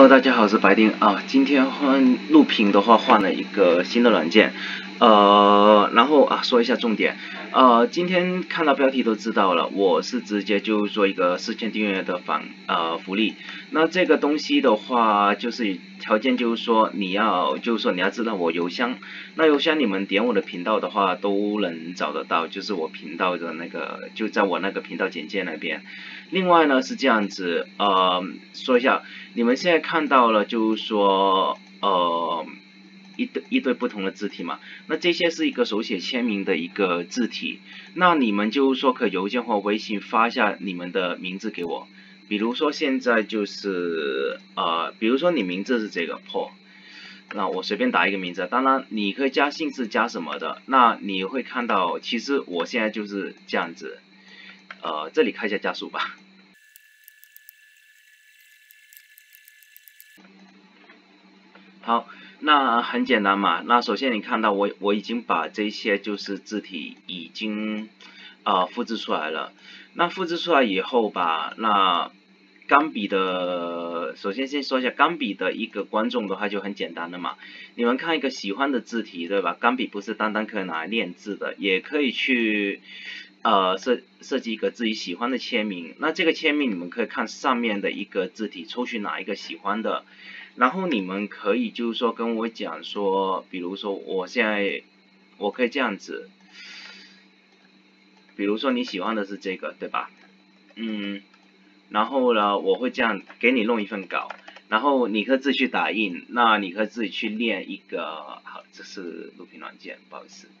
大家好，我是白丁啊。今天录屏的话换了一个新的软件，然后说一下重点，今天看到标题都知道了，我是直接就做一个4000订阅的福利。那这个东西的话，就是条件就是说你要知道我邮箱，那邮箱你们点我的频道的话都能找得到，就是我频道的那个就在我那个频道简介那边。另外呢是这样子，说一下，你们现在看到了就是说一堆不同的字体嘛，那这些是一个手写签名的一个字体，那你们就是说可以邮件或微信发一下你们的名字给我，比如说现在就是比如说你名字是这个 Paul， 那我随便打一个名字，当然你可以加姓氏加什么的，那你会看到其实我现在就是这样子，这里开一下加速吧。好，那很简单嘛。那首先你看到我已经把这些就是字体已经复制出来了。那复制出来以后吧，那钢笔的首先先说一下钢笔的一个观众的话就很简单的嘛。你们看一个喜欢的字体，对吧？钢笔不是单单可以拿来练字的，也可以去设计一个自己喜欢的签名。那这个签名你们可以看上面的一个字体，抽取哪一个喜欢的。然后你们可以就是说跟我讲说，比如说我可以这样子，比如说你喜欢的是这个，对吧？然后呢，我会这样给你弄一份稿，然后你可以自己去打印，那你可以自己去练一个，好，这是录屏软件，不好意思。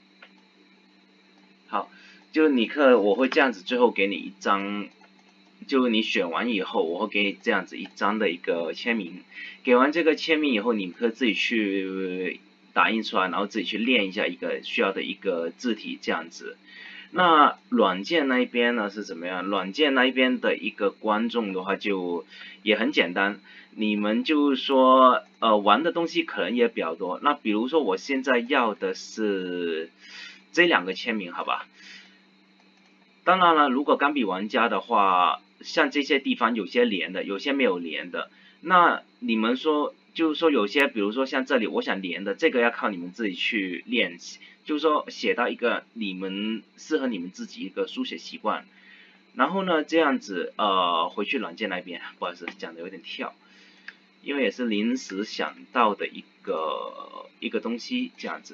好，就我会这样子，最后给你一张。就你选完以后，我会给你这样子一张的一个签名，给完这个签名以后，你可以自己去打印出来，然后自己去练一下一个需要的一个字体这样子。那软件那一边呢是怎么样？软件那一边的一个观众的话就也很简单，你们就是说玩的东西可能也比较多。那比如说我现在要的是这两个签名，好吧？当然了，如果钢笔玩家的话，像这些地方有些连的，有些没有连的。那你们说，就是说有些，比如说像这里，我想连的，这个要靠你们自己去练习，就是说写到一个适合你们自己一个书写习惯。然后呢，这样子回去软件那边，不好意思，讲的有点跳，因为也是临时想到的一个东西，这样子。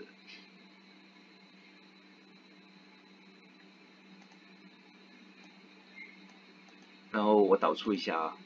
然后我导出一下啊。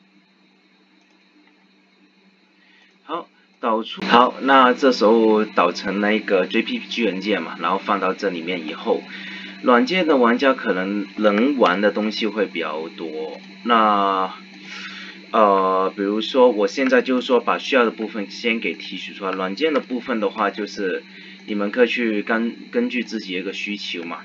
好，好，那这时候导成那个 JPG 文件嘛，然后放到这里面以后，软件的玩家可能能玩的东西会比较多。那比如说我现在就是说把需要的部分先给提取出来，软件的部分的话就是你们可以去根据自己的一个需求嘛，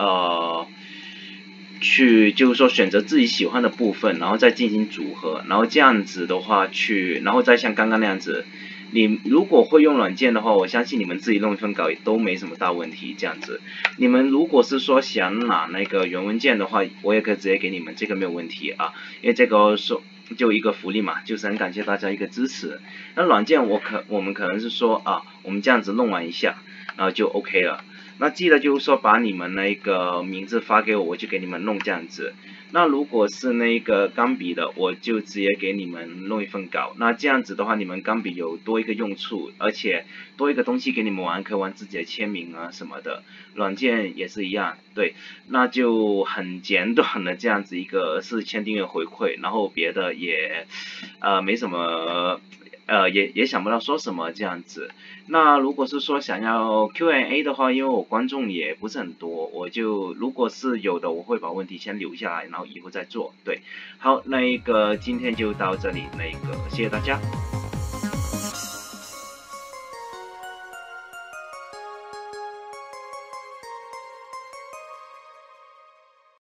去就是说选择自己喜欢的部分，然后再进行组合，然后这样子的话然后再像刚刚那样子，你如果会用软件的话，我相信你们自己弄一份稿也都没什么大问题。这样子，你们如果是说想拿那个原文件的话，我也可以直接给你们，这个没有问题啊，因为这个就一个福利嘛，就是很感谢大家一个支持。那软件我们可能是说我们这样子弄完一下，然后就 OK 了。那记得就是说把你们那个名字发给我，我就给你们弄这样子。那如果是那个钢笔的，我就直接给你们弄一份稿。那这样子的话，你们钢笔有多一个用处，而且多一个东西给你们玩，可以玩自己的签名啊什么的。软件也是一样，对，那就很简短的这样子一个4000订阅回馈，然后别的也没什么。也想不到说什么这样子。那如果是说想要 Q&A 的话，因为我观众也不是很多，如果是有的，我会把问题先留下来，然后以后再做。对，好，那个今天就到这里，谢谢大家。